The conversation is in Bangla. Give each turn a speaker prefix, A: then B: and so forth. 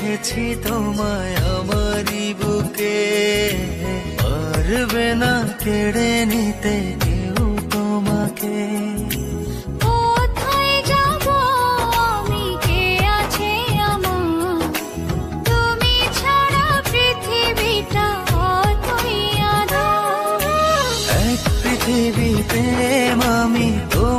A: রেখেছি তোমায় আমারই বুকে, পারবে না কেড়ে নিতে কেউ তোমাকে।
B: কোথায় যাব আমি, কে আছে আমার, তুমি ছাড়া পৃথিবীটা অতই আঁধার।
A: এক পৃথিবী প্রেম আমি তো